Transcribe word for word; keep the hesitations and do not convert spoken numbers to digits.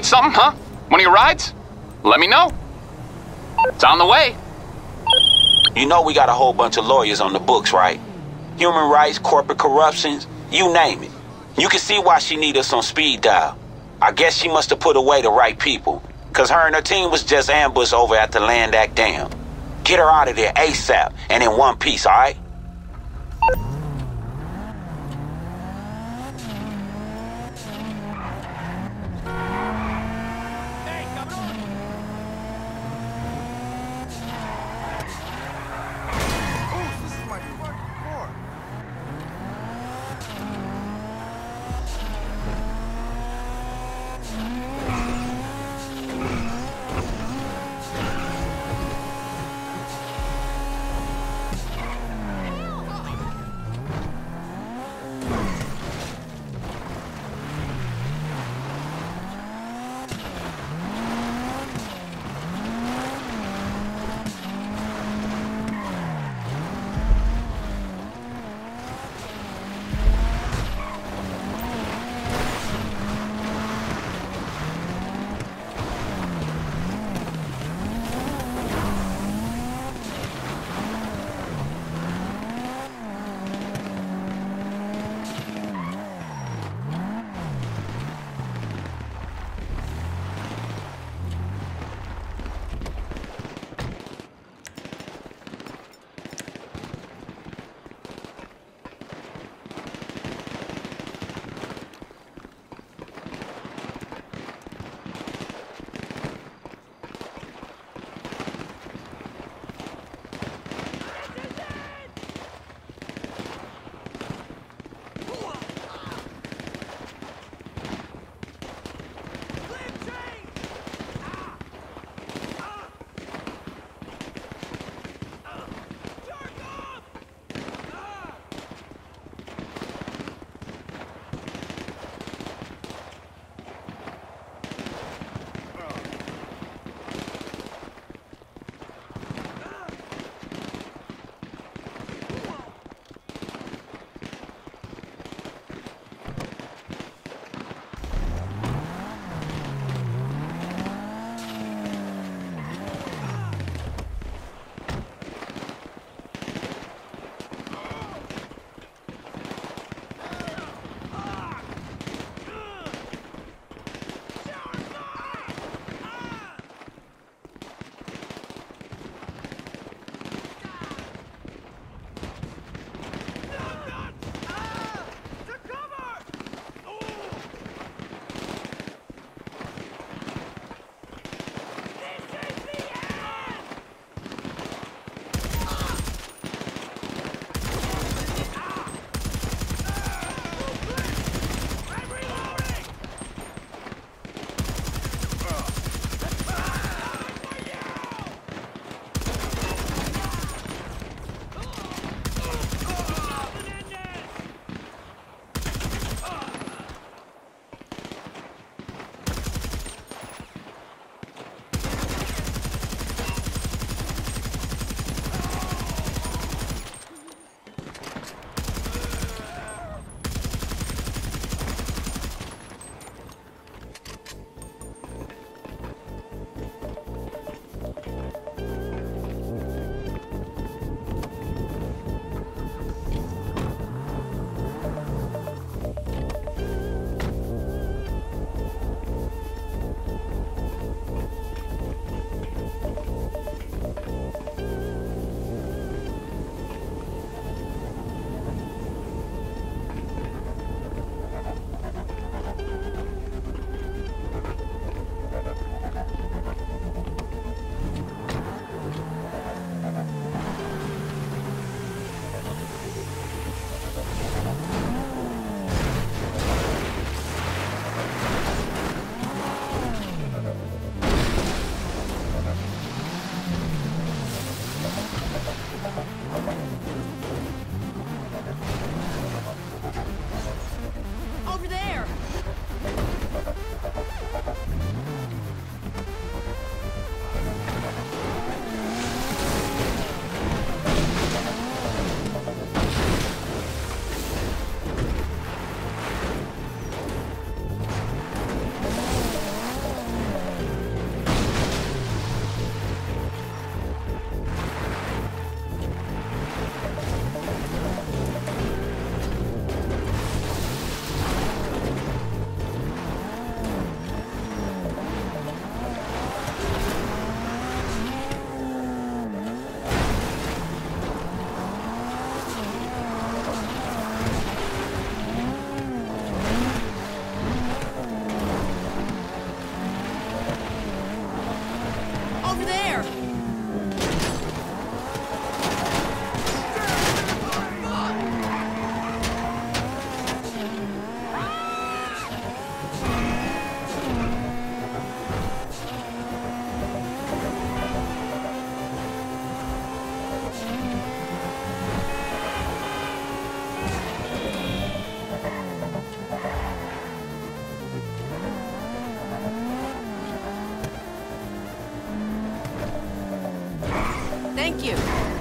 Need something, huh? One of your rides? Let me know. It's on the way. You know we got a whole bunch of lawyers on the books, right? Human rights, corporate corruptions, you name it. You can see why she need us on speed dial. I guess she must have put away the right people, cause her and her team was just ambushed over at the Land Act Dam. Get her out of there ASAP and in one piece, all right? you.